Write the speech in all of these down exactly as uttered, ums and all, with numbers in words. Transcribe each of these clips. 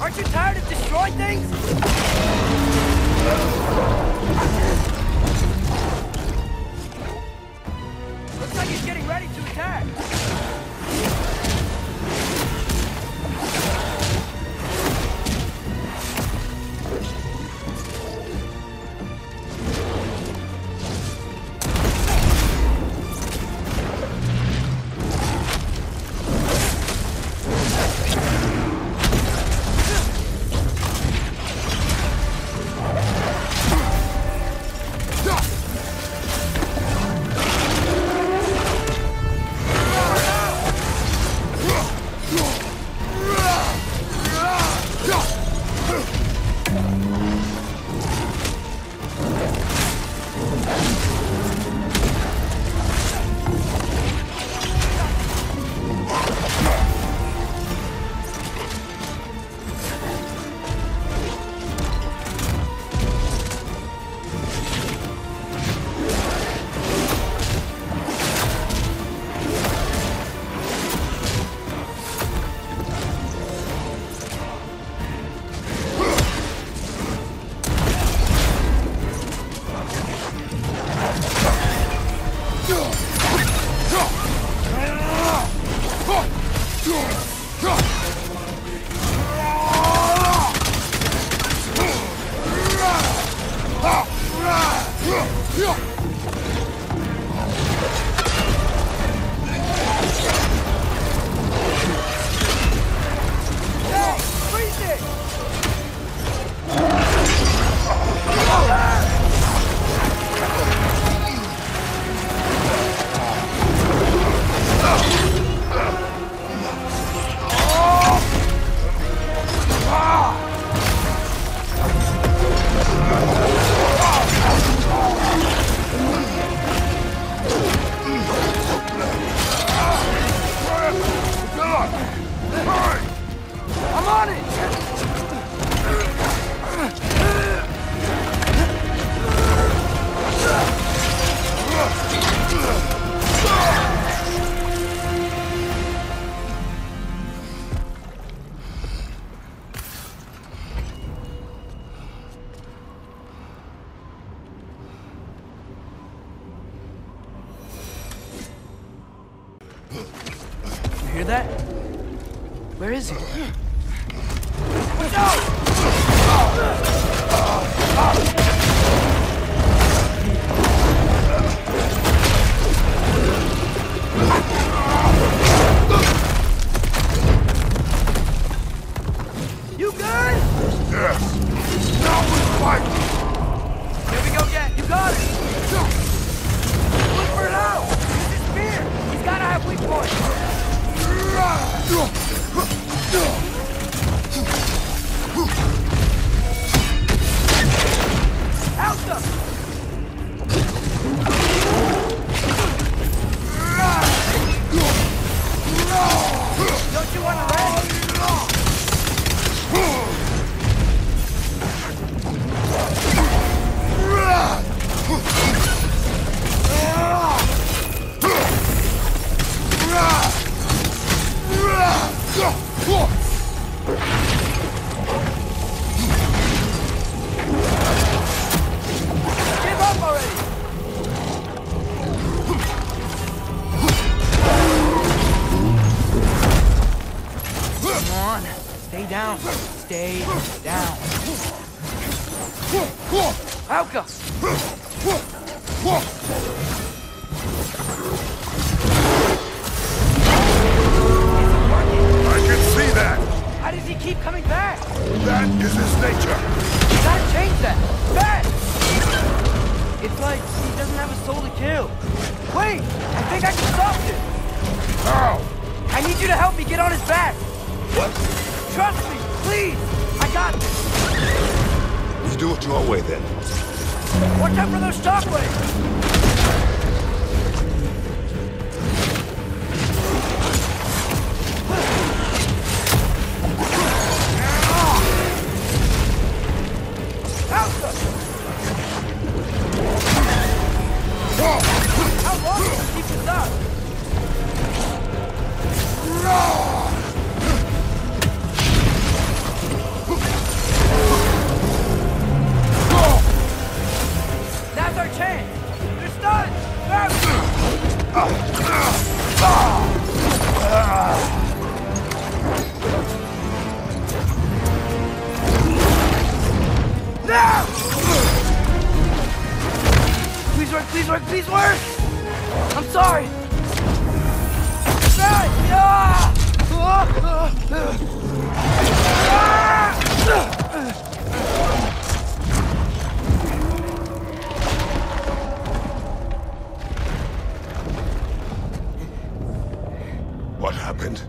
Aren't you tired of destroying things? Looks like he's getting ready to attack. Hear that? Where is he? Watch out! You good? Yes. Now we fight. Here we go, Jet. You got it. Look for it out. Use his spear. He's gotta have weak points. Out them! Don't you want to rest? Give up already! Come on. Stay down. Stay down. Alka! I can see that. How does he keep coming back? That is his nature. You gotta change that! Fast! It's like he doesn't have a soul to kill. Wait! I think I can stop this! How? I need you to help me get on his back! What? Trust me, please! I got this! You do it your way then. Watch out for those shockwaves! How long will you keep this up? happened?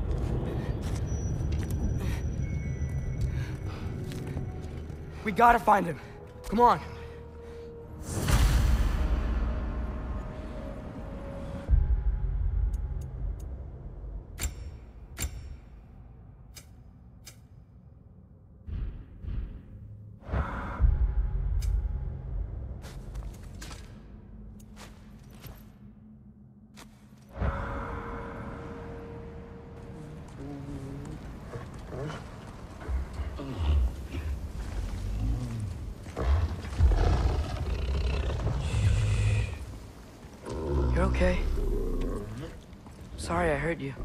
We gotta find him. Come on. You're okay. Sorry I hurt you.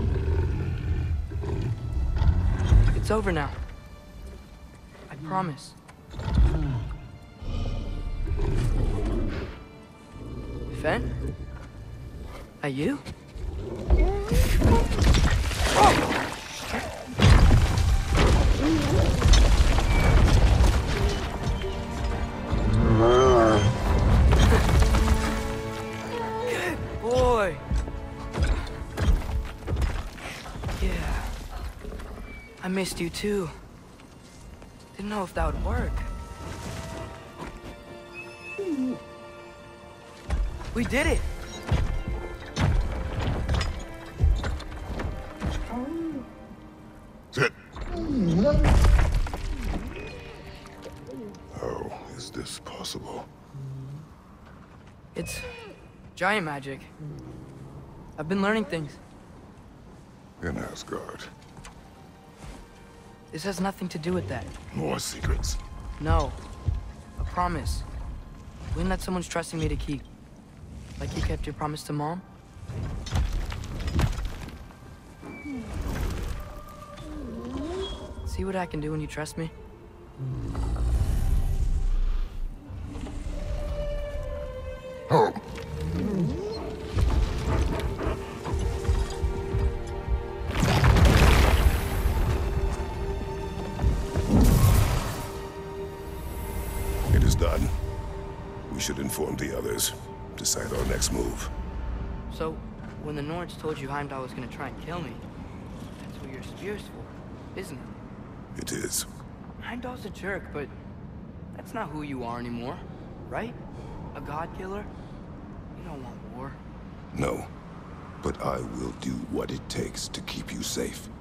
It's over now. I promise. Fen? Are you? Boy. Yeah. I missed you too. Didn't know if that would work. We did it! Sit. How is this possible? It's giant magic. I've been learning things. In Asgard. This has nothing to do with that. More secrets. No. A promise. One that someone's trusting me to keep. Like you kept your promise to Mom? See what I can do when you trust me? Oh. It is done. We should inform the others. Decide our next move. So, when the Nords told you Heimdall was gonna try and kill me, that's what your spear's for, isn't it? It is. Heimdall's a jerk, but that's not who you are anymore, right? A god killer? You don't want war. No. But I will do what it takes to keep you safe.